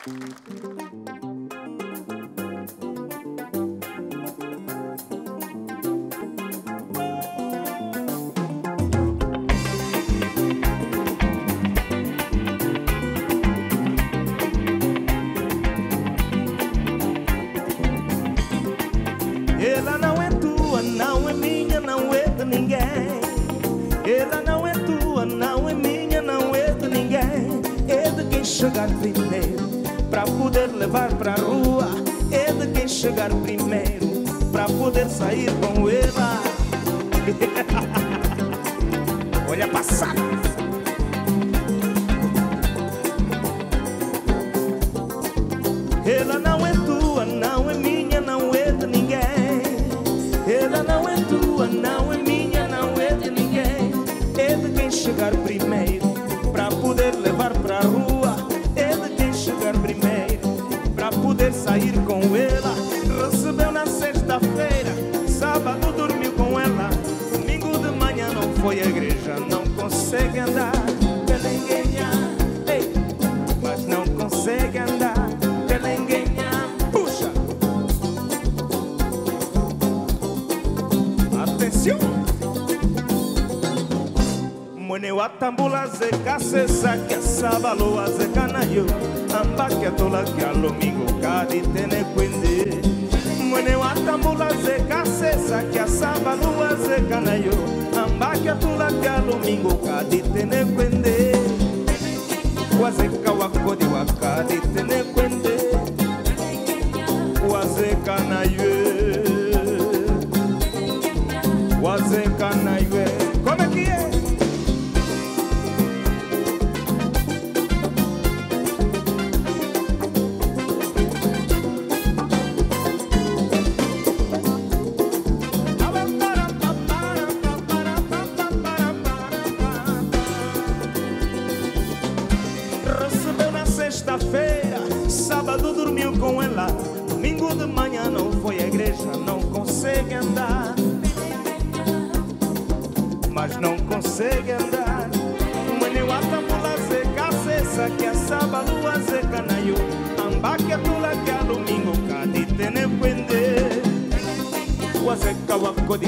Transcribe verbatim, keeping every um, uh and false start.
Ela não é tua, não é minha, não é de ninguém. Ela não é tua, não é minha, não é de ninguém. É de quem chegar primeiro pra poder levar pra rua. É de quem chegar primeiro pra poder sair com ela. Olha passar. Ela não é tua, não é minha, não é de ninguém. Ela não é tua, não é minha, não é de ninguém. É de quem chegar primeiro pra poder levar pra rua. É de quem chegar primeiro pra poder sair com ela. Recebeu na sexta-feira, sábado dormiu com ela. Domingo de manhã não foi à igreja, não consegue andar. Pelenguenha, ei, mas não consegue andar. Pelenguenha, puxa. Atenção. Mwenye watambula zeka sesa kia sabalo azeka na yo. Amba kia tola kia lomingo kadi tene kwende. Mwenye watambula zeka sesa kia sabalo azeka na yo. Amba kia tola kia lomingo kadi tene kwende. Wazeka wakodi wakadi tene kwende. Wazeka na yo. Wazeka na yo. Como é que é? Recebeu na sexta-feira, sábado dormiu com ela. Domingo de manhã não foi à igreja, não consegue andar. Mas não consegue andar. Mwenye watambula zeka sesa kia sábado azeka na yo. Amba kia tula kia domingo kadi tene kwende. Wazeka wakodi